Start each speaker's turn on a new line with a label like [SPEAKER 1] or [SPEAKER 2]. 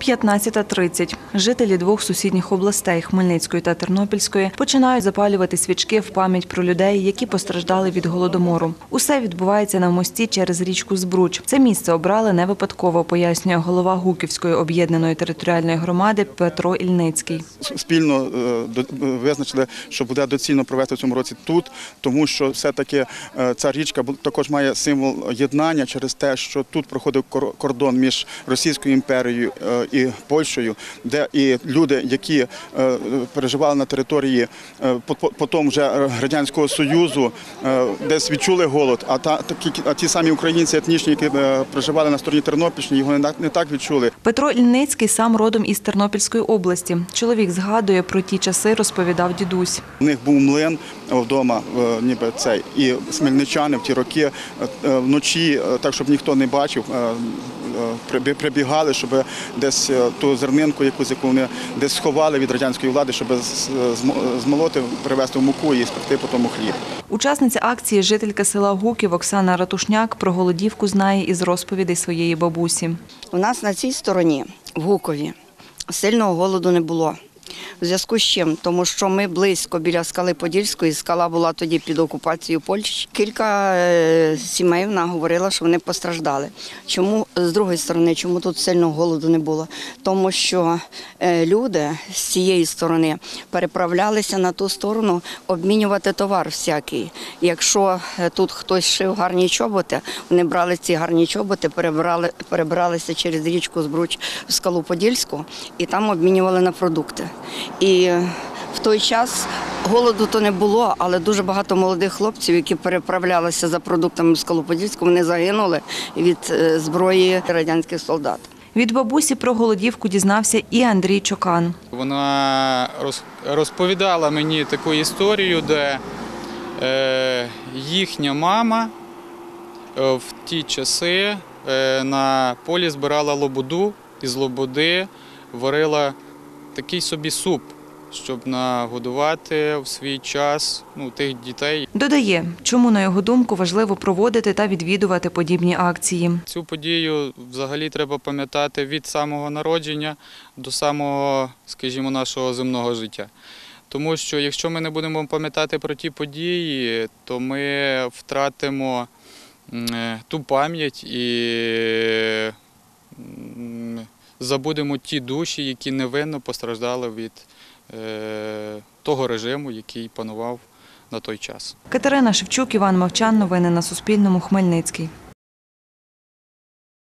[SPEAKER 1] 15:30. Жителі двох сусідніх областей – Хмельницької та Тернопільської – починають запалювати свічки в пам'ять про людей, які постраждали від Голодомору. Усе відбувається на мості через річку Збруч. Це місце обрали не випадково, пояснює голова Гуківської об'єднаної територіальної громади Петро Ільницький.
[SPEAKER 2] Спільно визначили, що буде доцільно провести в цьому році тут, тому що все-таки ця річка також має символ єднання через те, що тут проходив кордон між Російською імперією і Польщею, де і люди, які переживали на території потім вже Радянського Союзу, десь відчули голод, а ті самі українці етнічні, які проживали на стороні Тернопільщини, його не так відчули.
[SPEAKER 1] Петро Ільницький сам родом із Тернопільської області. Чоловік згадує, про ті часи розповідав дідусь.
[SPEAKER 2] У них був млин вдома, ніби цей, і хмельничани в ті роки вночі, так щоб ніхто не бачив, прибігали, щоб десь ту зернинку, яку вони десь сховали від радянської влади, щоб змолоти, привезти в муку і спекти потім хліб.
[SPEAKER 1] Учасниця акції, жителька села Гуків Оксана Ратушняк, про голодівку знає із розповідей своєї бабусі.
[SPEAKER 3] У нас на цій стороні, в Гукові, сильного голоду не було. У зв'язку з чим? Тому що ми близько біля Скали Подільської, Скала була тоді під окупацією Польщі. Кілька сімей вона говорила, що вони постраждали. Чому, з другої сторони, чому тут сильного голоду не було? Тому що люди з цієї сторони переправлялися на ту сторону обмінювати товар всякий. Якщо тут хтось шив гарні чоботи, вони брали ці гарні чоботи, перебиралися через річку Збруч в Скалу Подільську і там обмінювали на продукти. І в той час голоду то не було, але дуже багато молодих хлопців, які переправлялися за продуктами в Скалу Подільську, вони загинули від зброї радянських солдат.
[SPEAKER 1] Від бабусі про голодівку дізнався і Андрій Чокан.
[SPEAKER 4] Вона розповідала мені таку історію, де їхня мама в ті часи на полі збирала лободу, і з лободи варила такий собі суп, щоб нагодувати в свій час тих дітей.
[SPEAKER 1] Додає, чому, на його думку, важливо проводити та відвідувати подібні акції.
[SPEAKER 4] Цю подію взагалі треба пам'ятати від самого народження до самого, скажімо, нашого земного життя. Тому що якщо ми не будемо пам'ятати про ті події, то ми втратимо ту пам'ять і забудемо ті душі, які невинно постраждали від того режиму, який панував на той час.
[SPEAKER 1] Катерина Шевчук, Іван Мовчан. Новини на Суспільному. Хмельницький.